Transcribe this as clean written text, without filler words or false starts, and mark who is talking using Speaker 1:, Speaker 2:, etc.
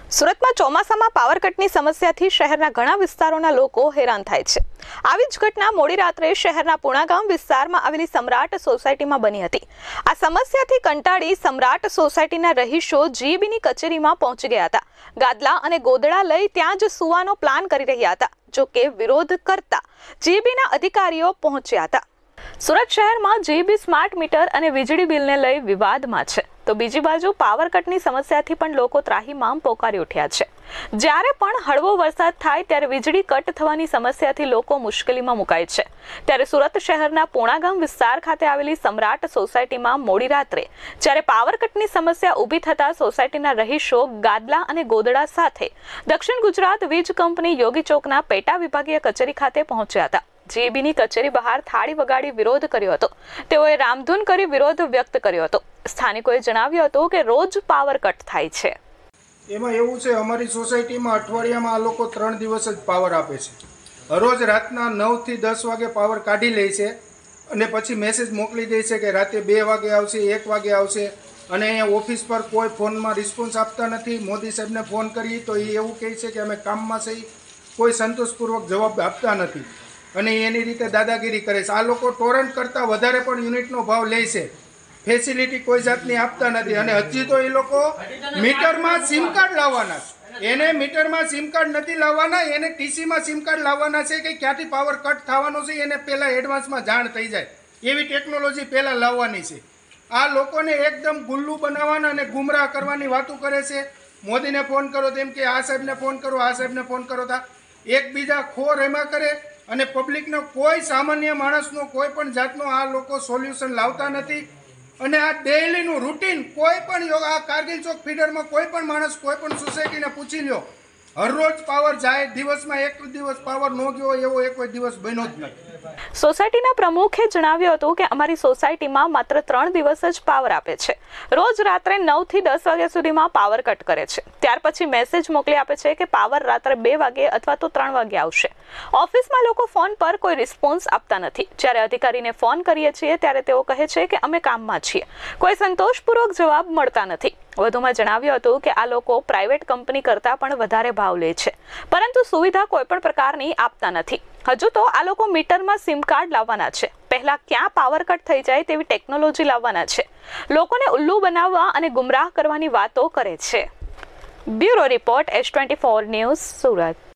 Speaker 1: સુરતમાં ચોમાસામાં પાવર કટની સમસ્યાથી શહેરના ઘણા વિસ્તારોના લોકો હેરાન થાય છે। આવી જ ઘટના મોડી રાત્રે શહેરના પુણાગામ વિસ્તારમાં આવેલી સમ્રાટ સોસાયટીમાં બની હતી। આ સમસ્યાથી કંટાળી સમ્રાટ સોસાયટીના રહીશો જીઈબીની કચેરીમાં પહોંચી ગયા હતા। ગાદલા અને ગોદડા લઈ ત્યાં જ સૂવાનો પ્લાન કરી રહ્યા હતા। જો કે વિરોધ કરતા જીઈબીના અધિકારીઓ પહોંચ્યા હતા। સુરત શહેરમાં જીઈબી સ્માર્ટ મીટર અને વીજળી બિલને લઈ વિવાદમાં છે, તો બીજી બાજુ પાવર કટની સમસ્યાથી પણ લોકો ત્રાહિમામ પોકારી ઉઠ્યા છે। જ્યારે પણ હળવો વરસાદ થાય ત્યારે વીજળી કટ થવાની સમસ્યાથી લોકો મુશ્કેલીમાં મુકાય છે। ત્યારે સુરત શહેરના પુણાગામ વિસ્તાર ખાતે આવેલી સમ્રાટ સોસાયટીમાં મોડી રાત્રે જ્યારે પાવર કટની સમસ્યા ઊભી થતા સોસાયટીના રહીશો ગાદલા અને ગોદડા સાથે દક્ષિણ ગુજરાત વીજ કંપની યોગી ચોકના પેટા વિભાગીય કચેરી ખાતે પહોંચ્યા હતા। જીઈબીની કચેરી બહાર થાળી વગાડી વિરોધ કર્યો હતો। તેઓએ રામધૂન કરી વિરોધ વ્યક્ત કર્યો હતો। સ્થાનિકોએ જણાવ્યું હતું કે રોજ પાવર કટ થાય છે।
Speaker 2: એમાં એવું છે, અમારી સોસાયટીમાં અઠવાડિયામાં આ લોકો 3 દિવસ જ પાવર આપે છે। રોજ રાતના 9 થી 10 વાગે પાવર કાઢી લે છે અને પછી મેસેજ મોકલી દે છે કે રાતે 2 વાગે આવશે, 1 વાગે આવશે। અને અહીંયા ઓફિસ પર કોઈ ફોનમાં રિસ્પોન્સ આપતા નથી। મોદી સાહેબને ફોન કરી તો એ એવું કહે છે કે અમે કામમાં છીએ, કોઈ સંતોષપૂર્વક જવાબ આપતા નથી અને એની રીતે દાદાગીરી કરે છે। આ લોકો ટોરન્ટ કરતાં વધારે પણ યુનિટનો ભાવ લે છે। ફેસિલિટી કોઈ જાતની આપતા નથી અને હજી તો એ લોકો મીટરમાં સિમ કાર્ડ લાવવાના છે। એને મીટરમાં સિમ કાર્ડ નથી લાવવાના, એને ટીસીમાં સિમ કાર્ડ લાવવાના છે કે ક્યાંથી પાવર કટ થવાનો છે એને પહેલાં એડવાન્સમાં જાણ થઈ જાય એવી ટેકનોલોજી પહેલાં લાવવાની છે। આ લોકોને એકદમ ગુલ્લુ બનાવવાના અને ગુમરાહ કરવાની વાતો કરે છે। મોદીને ફોન કરો તેમ કે આ સાહેબને ફોન કરો, આ સાહેબને ફોન કરો, તા એકબીજા ખોર એમાં કરે અને પબ્લિકનો કોઈ સામાન્ય માણસનો કોઈ પણ જાતનો આ લોકો સોલ્યુશન લાવતા નથી। અને આ ડેઈલીનું રૂટીન કોઈ પણ આ કારગિલ ચોક ફીડરમાં કોઈ પણ માણસ કોઈ પણ સોસાયટીને પૂછી લ્યો, હરરોજ પાવર જાય, દિવસમાં એક દિવસ પાવર ન ગયો એવો એક દિવસ બન્યો જ નથી।
Speaker 1: સોસાયટીના પ્રમુખે જણાવ્યું હતું કે અમારી સોસાયટીમાં માત્ર 3 દિવસ જ પાવર આપે છે। રોજ રાત્રે 9 થી 10 વાગ્યા સુધીમાં પાવર કટ કરે છે। ત્યાર પછી મેસેજ મોકલી આપે છે કે પાવર રાત્રે 2 વાગે અથવા તો 3 વાગે આવશે। ઓફિસમાં લોકો ફોન પર કોઈ રિસ્પોન્સ આપતા નથી। જ્યારે અધિકારીને ફોન કરીએ છીએ ત્યારે તેઓ કહે છે કે અમે કામમાં છીએ, કોઈ સંતોષપૂર્વક જવાબ મળતા નથી। વધુમાં જણાવ્યું હતું કે આ લોકો પ્રાઇવેટ કંપની કરતાં પણ વધારે ભાવ લે છે, પરંતુ સુવિધા કોઈ પણ પ્રકારની આપતા નથી। હજુ તો આ લોકો મીટરમાં સિમ કાર્ડ લાવવાના છે, પહેલા ક્યાં પાવર કટ થઈ જાય તેવી ટેકનોલોજી લાવવાના છે। લોકોને ઉલ્લુ બનાવવા અને ગુમરાહ કરવાની વાતો કરે છે। Bureau report S24 news, Surat.